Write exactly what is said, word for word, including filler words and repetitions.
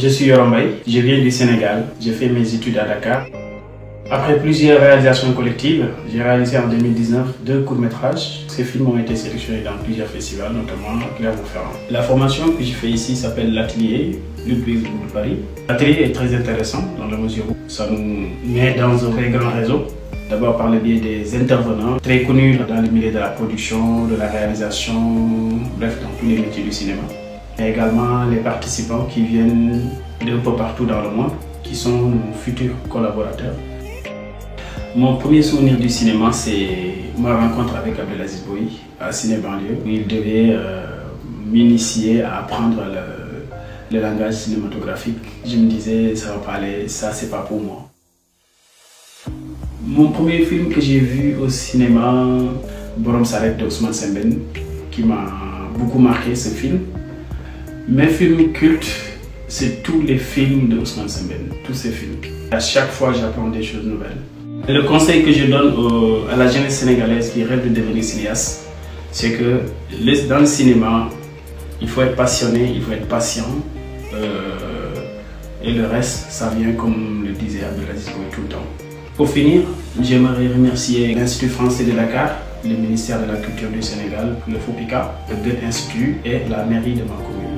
je suis Yoram Mbaye, je viens du Sénégal, j'ai fait mes études à Dakar. Après plusieurs réalisations collectives, j'ai réalisé en deux mille dix-neuf deux courts-métrages. Ces films ont été sélectionnés dans plusieurs festivals, notamment à Clermont-Ferrand. La formation que je fais ici s'appelle l'atelier Ludwigsburg de Paris. L'atelier est très intéressant dans la mesure où ça nous met dans un très grand réseau. D'abord par le biais des intervenants très connus dans le milieu de la production, de la réalisation, bref, dans tous les métiers du cinéma. Et également les participants qui viennent d'un peu partout dans le monde, qui sont nos futurs collaborateurs. Mon premier souvenir du cinéma, c'est ma rencontre avec Abdelaziz Boye à Ciné Banlieue, où il devait euh, m'initier à apprendre le, le langage cinématographique. Je me disais, ça va pas aller, ça c'est pas pour moi. Mon premier film que j'ai vu au cinéma, Borom Saret de Ousmane Sembène, qui m'a beaucoup marqué ce film. Mes films cultes, c'est tous les films de Ousmane Sembène, tous ces films. À chaque fois, j'apprends des choses nouvelles. Le conseil que je donne au, à la jeunesse sénégalaise qui rêve de devenir cinéaste, c'est que le, dans le cinéma, il faut être passionné, il faut être patient. Euh, et le reste, ça vient comme le disait Abdelaziz Boye tout le temps. Pour finir, j'aimerais remercier l'Institut français de Dakar, le ministère de la Culture du Sénégal, le FOPICA, le Goethe Institut et la mairie de ma commune.